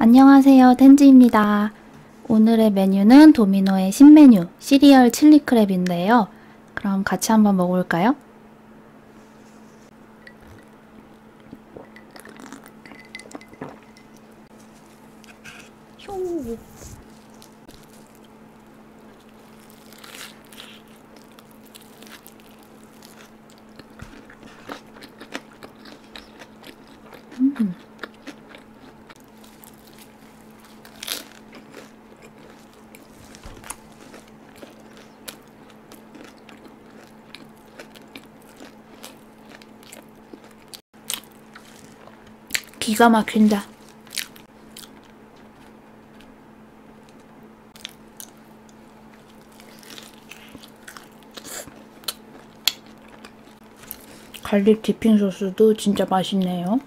안녕하세요, 텐지입니다. 오늘의 메뉴는 도미노의 신메뉴 시리얼 칠리 크랩인데요. 그럼 같이 한번 먹어볼까요? 휴. 기가 막힌다. 갈릭 디핑 소스도 진짜 맛있네요.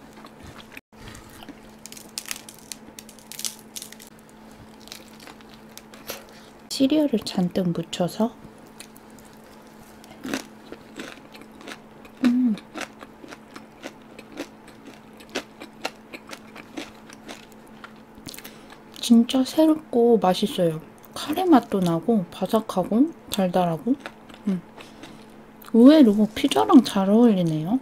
시리얼을 잔뜩 묻혀서 진짜 새롭고 맛있어요. 카레 맛도 나고 바삭하고 달달하고 의외로 피자랑 잘 어울리네요.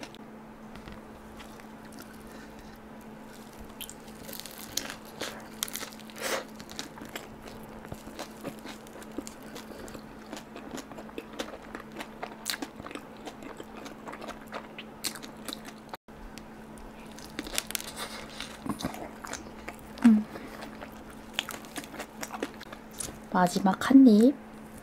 마지막 한 입.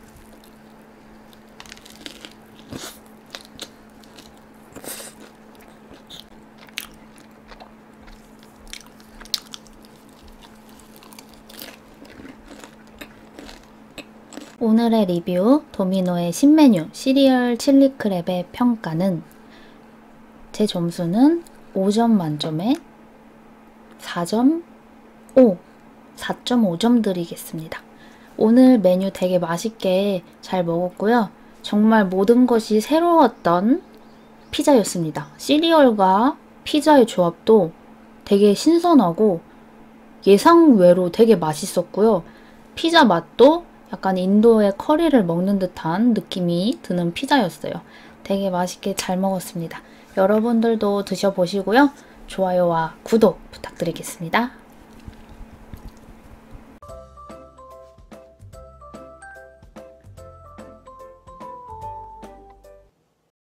오늘의 리뷰 도미노의 신메뉴 시리얼 칠리 크랩의 평가는 제 점수는 5점 만점에 4.5점 드리겠습니다. 오늘 메뉴 되게 맛있게 잘 먹었고요. 정말 모든 것이 새로웠던 피자였습니다. 시리얼과 피자의 조합도 되게 신선하고 예상외로 되게 맛있었고요. 피자 맛도 약간 인도의 커리를 먹는 듯한 느낌이 드는 피자였어요. 되게 맛있게 잘 먹었습니다. 여러분들도 드셔보시고요. 좋아요와 구독 부탁드리겠습니다.